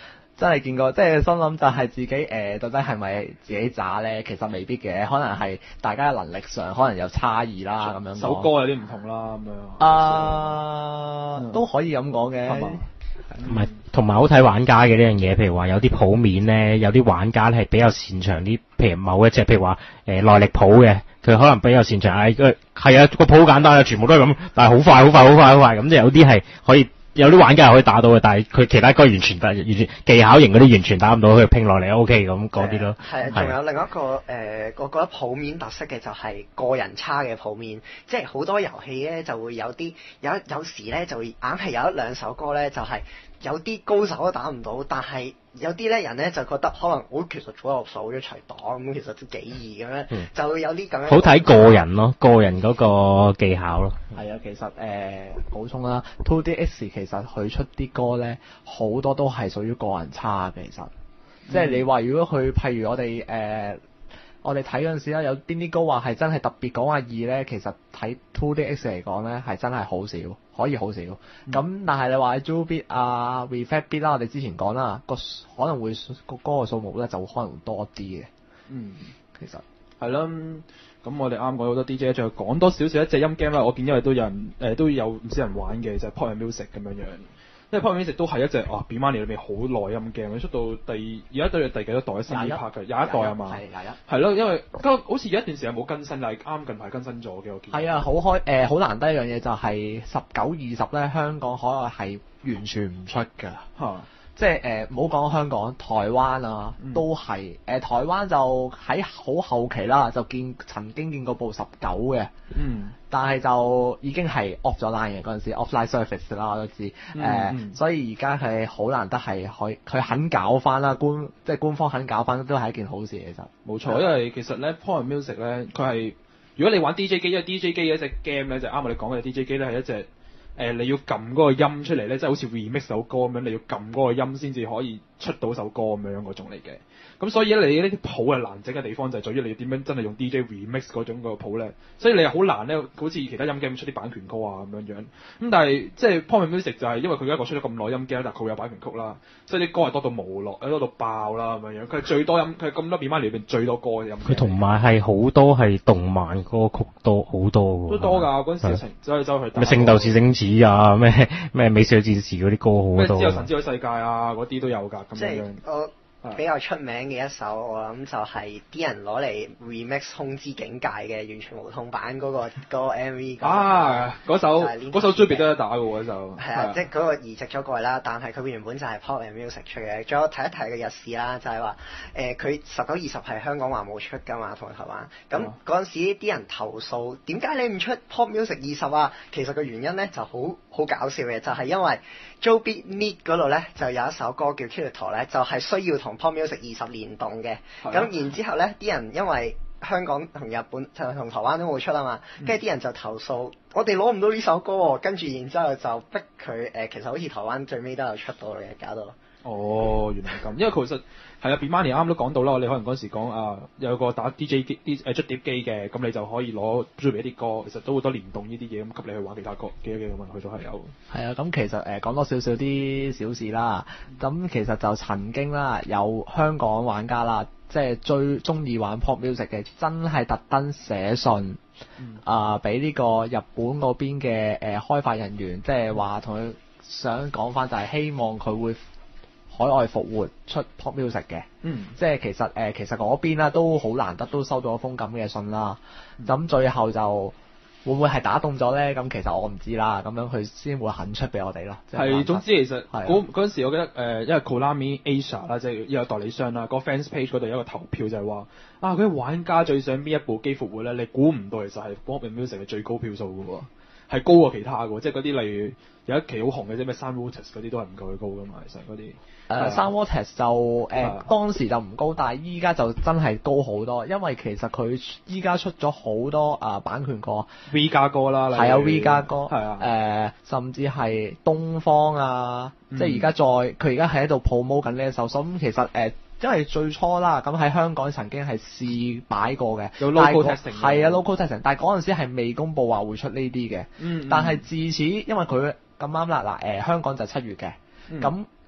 真係見過，即係心諗就係自己誒、呃，到底係咪自己渣咧？其實未必嘅，可能係大家嘅能力上可能有差異啦，咁樣講。 首歌有啲唔同啦，咁樣。 啊， 嗯都可以咁講嘅。 係嘛唔係，同埋好睇玩家嘅呢樣嘢，譬如話有啲譜面咧，有啲玩家咧係比較擅長啲，譬如某一隻，譬如話誒耐力譜嘅，佢可能比較擅長誒，佢係啊個譜好簡單啊，全部都係咁，但係好快好快好快好快咁，即係有啲係可以。有啲玩家係可以打到嘅，但係佢其他歌完全打完全技巧型嗰啲完全打唔到，佢拼落嚟 O K 咁嗰啲咯。 係啊，仲有另一個誒、呃，我覺得譜面特色嘅就係個人差嘅譜面，即係好多遊戲咧就會有啲有有時咧就會硬係有一兩首歌咧就係、是、有啲高手都打唔到，但係有啲咧人咧就覺得可能我其實組合數一齊打咁，其實都幾易咁樣，嗯、就會有啲咁樣。 好睇個人咯，個人嗰個技巧咯。 係啊，其實誒補充啦 two D X 其實佢出啲歌咧好多都係屬於個人差嘅，其實，嗯、即係你話如果佢譬如我哋誒、呃、我哋睇嗰陣時啦，有邊啲歌話係真係特別講話易咧，其實睇 two D X 嚟講咧係真係好少，可以好少。咁、嗯、但係你話 Jewel Beat 啊 Reflect Beat 啦，我哋之前講啦，個可能會個歌嘅數目咧就可能多啲嘅。 嗯， 其實係啦。咁我哋啱講好多 D J，仲講多少少一隻音 game 啦。我見因為都有人誒、呃、都有唔少人玩嘅，就係、是、Pop and Music 咁樣樣。因為 Pop and Music 都係一隻啊 Bemani 裏面好耐音 game，佢出到第而家到第幾多代新啲拍嘅？廿一代係嘛？ 係廿一。 係咯，因為好似有一段時間冇更新，但係啱近排更新咗嘅我見。 係啊，好開誒，好、呃、難得一樣嘢就係十九二十咧，香港海外係完全唔出㗎。 嚇！ 即係誒，唔好講香港，台灣啊， 嗯、 都係誒、呃。台灣就喺好後期啦，就見曾經見過部十九嘅， 嗯， 但係就已經係 off 咗 line 嘅嗰陣時 offline service 啦，我都知誒。 嗯呃嗯、 所以而家係好難得係可以，佢肯搞翻啦，官即係官方肯搞翻，都係一件好事其實。 冇錯，因為其實咧 Pop and Music 咧，佢係如果你玩 D J 機，因為 D J 機一隻 game 咧就啱我哋講嘅 D J 機咧係一隻。誒、呃、你要撳嗰個音出嚟咧，即係好似 remix 首歌咁樣，你要撳嗰個音先至可以出到首歌咁樣嗰種嚟嘅。咁所以咧，你呢啲譜係難整嘅地方就係在於你要點樣真係用 D J remix 嗰種個譜咧。所以你係好難咧，好似其他音 game 出啲版權歌啊咁樣樣。咁但係即係 Pop and Music 就係因為佢一個出咗咁耐音 game，但係佢有版權曲啦，所以啲歌係多到無落，多到爆啦咁樣樣。佢係最多音，佢係咁多 Bemani 裏邊最多歌嘅音。 佢同埋係好多係動漫歌曲多好多㗎。 都多㗎，嗰陣時成走去走去。 咩聖鬥士星矢啊，咩咩美少女戰士嗰啲歌好多。 之後神之海世界啊，嗰啲都有㗎咁樣樣。 我比較出名嘅一首，我諗就係啲人攞嚟 remix 空之境界嘅完全無痛版嗰、嗰個嗰個 M V。 啊！嗰首嗰首 Jewel Beat 都得打嘅喎，嗰首。係啊， 即係嗰個移植咗過嚟啦，但係佢原本就係 Pop and Music 出嘅。仲有提一提嘅日事啦，就係話誒佢十九二十係香港話冇出㗎嘛，同埋台灣。咁嗰陣時啲人投訴，點解你唔出 Pop Music 二十啊？其實個原因咧就好好搞笑嘅，就係、是、因為 Jewel Beat Mid 嗰度咧就有一首歌叫 Kirito 咧，就係需要同 Pop Music 二十連動嘅，咁、啊、然之後咧，啲人因為香港同日本同台灣都冇出啊嘛，跟住啲人就投訴，我哋攞唔到呢首歌喎，跟住然之後就逼佢誒、呃，其實好似台灣最尾都有出到嘅，搞到。 哦，原來咁，因為其實係啊 Bemani 啱都講到啦，我哋可能嗰陣時講啊，有個打 D J 機啲誒捽碟機嘅，咁你就可以攞 Jewel Beat 啲歌，其實都好多聯動呢啲嘢，咁給你去玩其他歌機嘅咁啊，佢都係有。係啊，咁其實誒講多少少啲小事啦，咁其實就曾經啦，有香港玩家啦，即係最中意玩 Pop Music 嘅，真係特登寫信啊，俾呢、嗯呃、個日本嗰邊嘅誒、呃、開發人員，即係話同佢想講翻，就係希望佢會海外復活出 Pop Music 嘅， 嗯， 即係其實誒、呃、其實嗰邊啦都好難得都收到一封咁嘅信啦，咁、嗯、最後就會唔會係打動咗咧？咁其實我唔知啦，咁樣佢先會肯出俾我哋咯。 係，總之其實嗰嗰陣時，我記得誒、呃，因為 Konami Asia 啦，即係有代理商啦，個 fans page 嗰度有一個投票就係話啊，嗰啲玩家最想邊一部機復活咧？你估唔到其實係 Pop and Music 嘅最高票數嘅喎，係高過其他嘅喎，即係嗰啲例如有一期好紅嘅啫咩 Sun Waters 嗰啲都係唔夠佢高嘅嘛，其實嗰啲。 誒 Sun Waters 就誒、呃啊、當時就唔高，但係依家就真係高好多，因為其實佢依家出咗好多啊、呃、版權歌 V 加歌啦， 係有 V 加歌， 係啊，誒、 呃、甚至係東方啊，嗯、即係而家再佢而家係喺度 promote 緊呢一首，咁其實誒、呃、因為最初啦，咁喺香港曾經係試擺過嘅， 有 local testing， 係啊 local testing，但係嗰陣時係未公佈話會出呢啲嘅， 嗯， 但係自此因為佢咁啱啦，嗱誒香港就七月嘅，咁、嗯。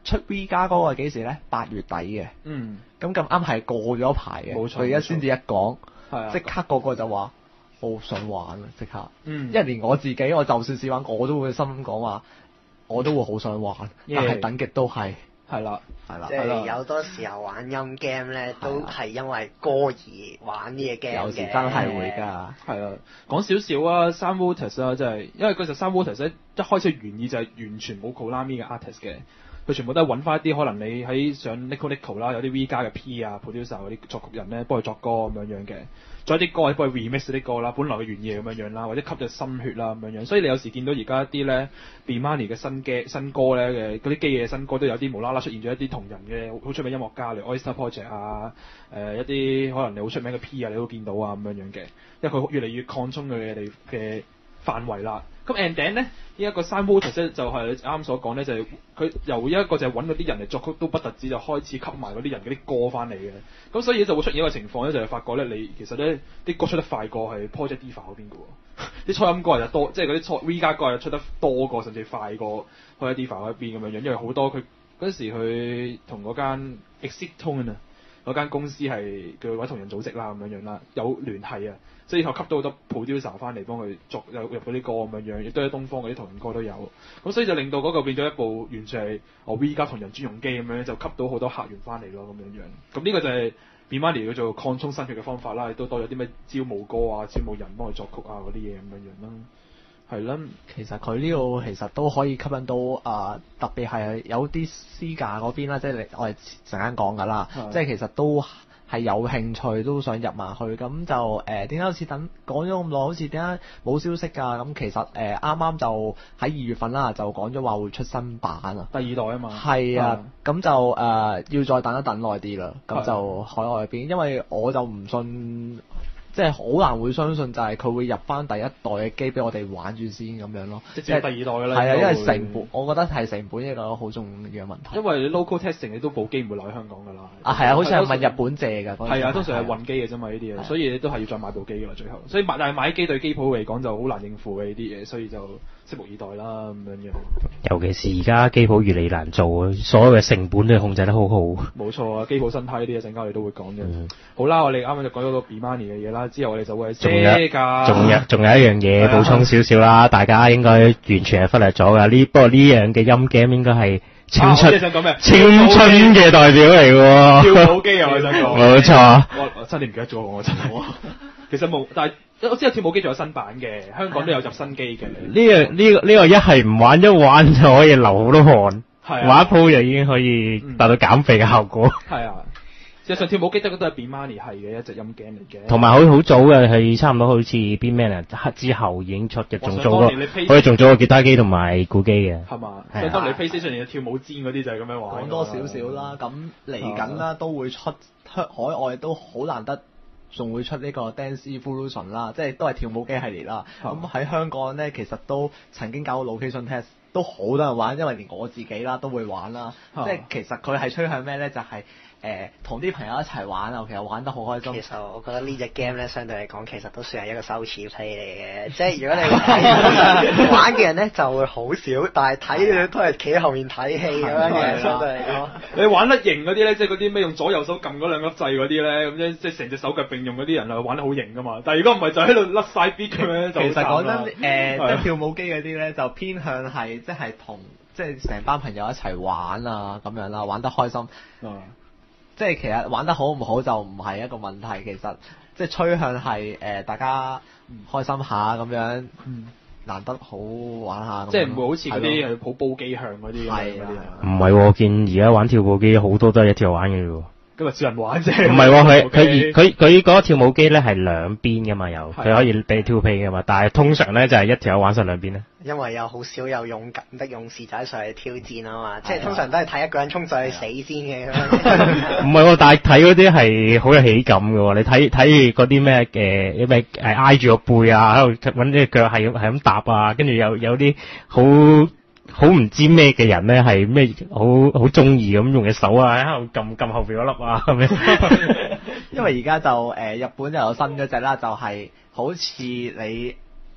出 V 加嗰個係幾時咧？八月底嘅。 嗯， 咁咁啱係過咗排嘅。 冇錯佢而家先至一講， 係啊， 即刻個個就話好想玩啊！即刻， 嗯， 因為連我自己，我就算試玩，我都會心講話，我都會好想玩，但係等極都係係啦， 係啦即。係有多時候玩音 game 咧，都係因為歌而玩呢個 game 嘅。 有時真係會㗎。 係啊，講少少啊，Sun Waters 啊，即係因為嗰時 Sun Waters 咧一開始原意就係完全冇 Konami 嘅 artist 嘅，佢全部都係揾翻一啲可能你喺上 Nico Nico 啦，有啲 V 加嘅 P 啊 producer 嗰啲作曲人咧幫佢作歌咁樣樣嘅，再啲歌幫佢 remix 啲歌啦，本來嘅原意係咁樣樣啦，或者吸咗心血啦咁樣樣，所以你有時見到而家一啲咧 Bemani 嘅新嘅新歌咧嘅嗰啲機嘅新歌都有啲無啦啦出現咗一啲同人嘅好出名音樂家嚟 Oyster Project 啊，誒、呃、一啲可能你好出名嘅 P 啊你都見到啊咁樣樣嘅，因為佢越嚟越擴充佢嘅嘅範圍啦。咁 ending 咧，呢一個 Sun Waters 咧就係啱啱所講咧，就係佢由一個就係揾嗰啲人嚟作曲都不特止，就開始吸埋嗰啲人嗰啲歌翻嚟嘅。咁所以就會出現一個情況咧，就係發覺咧，你其實咧啲歌出得快過係 Project Diva 嗰邊嘅喎，啲初音歌又多，即係嗰啲初 V 加歌又出得多過甚至快過 Project Diva 嗰邊咁樣樣，因為好多佢嗰陣時佢同嗰間 Exit Tone 啊嗰間公司係叫揾同人組織啦咁樣樣啦，有聯繫啊。所以後吸到好多 producer 翻嚟幫佢作入入嗰啲歌咁樣樣，亦都喺東方嗰啲同人歌都有。咁所以就令到嗰個變咗一部完全係哦 V 加同人專用機咁樣，就吸到好多客源翻嚟咯咁樣樣。咁呢個就係 Bemani 叫做擴充新血嘅方法啦，亦都多咗啲咩招募歌啊、招募人幫佢作曲啊嗰啲嘢咁樣樣啦。係啦， 其實佢呢度其實都可以吸引到啊、呃，特別係有啲私架嗰邊啦，即係你我哋陣間講㗎啦，即係其實都係有興趣都想入埋去，咁就誒點解好似等講咗咁耐，好似點解冇消息㗎？咁其實誒啱啱就喺二月份啦，就講咗話會出新版啊， 第二代啊嘛， 係啊，咁就誒、呃、要再等一等耐啲啦，咁就海外邊，因為我就唔信。即係好難會相信，就係佢會入翻第一代嘅機俾我哋玩住先咁樣咯。 即係第二代㗎啦。 係啊，因為成本，我覺得係成本一個好重要嘅問題。 因為你 local testing 你都部機唔會留喺香港㗎啦。 啊，係啊，好似係問日本借㗎。 係啊，通常係運機嘅啫嘛，呢啲嘢，所以你都係要再買部機㗎啦，最後。所以買但係買機對機鋪嚟講就好難應付嘅呢啲嘢，所以就拭目以待啦咁樣樣。 尤其是而家機鋪越嚟越難做，所有嘅成本都控制得好好。 冇錯啊，機鋪生態呢啲嘢陣間我哋都會講嘅。 嗯、 好啦，我哋啱啱就講咗個 Bemani 嘅嘢啦，之後我哋就會仲有仲有仲有一樣嘢補充少少啦，大家應該完全係忽略咗㗎。呢不過呢樣嘅音 game 應該係青春、 啊、 青春嘅代表嚟喎。 跳舞機啊，我想講。 冇錯。 我我真係唔記得咗我真係。其實冇，但係我知道跳舞機仲有新版嘅，香港都有入新機嘅。 呢樣呢個呢個一係唔玩，一玩就可以流好多汗。係啊。玩一鋪就已經可以達到減肥嘅效果。係啊。事實上跳舞機都都係 Bemani 係嘅一隻音 game 嚟嘅，同埋佢好早嘅係差唔多好似 Beatman 之後已經出嘅，仲做過，佢仲做過吉他機同埋鼓機嘅。係嘛？所以當你 PlayStation 嘅跳舞氈嗰啲就係咁樣玩。講多少少啦，咁嚟緊啦都會出，海外都好難得，仲會出呢個 Dance Evolution 啦，即係都係跳舞機系列啦。咁喺香港咧，其實都曾經搞過 location test，都好多人玩，因為連我自己啦都會玩啦。即係其實佢係趨向咩咧？就係、是。誒同啲朋友一齊玩啊，其實玩得好開心。其實我覺得呢隻 game 咧，相對嚟講其實都算係一個羞恥 play 嚟嘅。即係如果你睇玩嘅人咧，就會好少，但係睇嘅都係企喺後面睇戲咁樣嘅。相對嚟講，你玩得型嗰啲咧，即係嗰啲咩用左右手撳嗰兩粒掣嗰啲咧，咁樣即係成隻手腳並用嗰啲人啊，玩得好型噶嘛。但係如果唔係就喺度甩晒 beat 咁樣就。其實講真，誒即係跳舞機嗰啲咧，就偏向係即係同即係成班朋友一齊玩啊咁樣啦，玩得開心。嗯。即係其實玩得好唔好就唔係一個問題，其實即係趨向係誒、呃、大家開心下咁樣，嗯、難得好玩下。即係唔會好似嗰啲係好煲機向嗰啲。係啊，唔係喎，見而家玩跳舞機好多都係一條玩嘅喎。今日少人玩啫。唔係喎，佢佢佢佢嗰個跳舞機咧係兩邊㗎嘛，有佢可以俾你跳屁㗎嘛，但係通常咧就係、是、一條玩晒兩邊咧。因為有好少有勇敢的勇士仔上去挑戰啊嘛，即係通常都係睇一個人衝上去死先嘅。唔係喎，但係睇嗰啲係好有喜感嘅喎，你睇睇嗰啲咩誒咩誒挨住個背啊，喺度揾啲腳係咁係咁搭啊，跟住有有啲好好唔知咩嘅人咧係咩好好中意咁用隻手啊喺度撳撳後邊嗰粒啊咁樣。因為而家就誒、呃、日本就有新嗰隻啦，就係、是、好似你。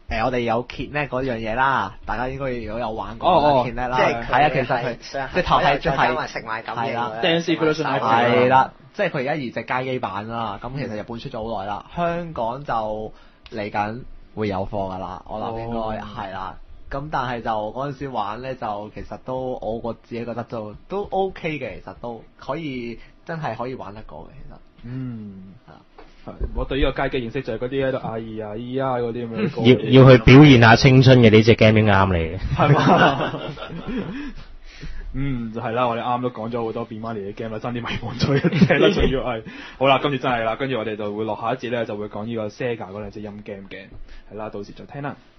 誒我哋有 Kinect 嗰樣嘢啦，大家應該如果有玩過哦哦 Kinect 啦， 即係係啊，其實佢即係頭係即再加埋係食埋咁係啦嘢 Dance Evolution 係啦，即係佢而家移植街機版啦，咁其實日本出咗好耐啦，香港就嚟緊會有貨㗎啦，我諗應該哦係啦。咁但係就嗰陣時玩咧，就其實都我個自己覺得就都 OK 嘅，其實都可以真係可以玩得過嘅，其實嗯， 係啦。 係我對呢個街機認識就係嗰啲喺度嗌二啊 E 啊嗰啲咁樣歌要要去表現下青春嘅呢隻 game 應該啱你嘅。 係嘛？嗯，就係啦，我哋啱都講咗好多 Bemani 嘅 game 啦，爭啲迷茫咗一隻啦，仲要係好啦，今次真係啦，跟住我哋就會落下一節咧，就會講呢個 Sega 嗰兩隻音 game 嘅，係啦，到時再聽啦。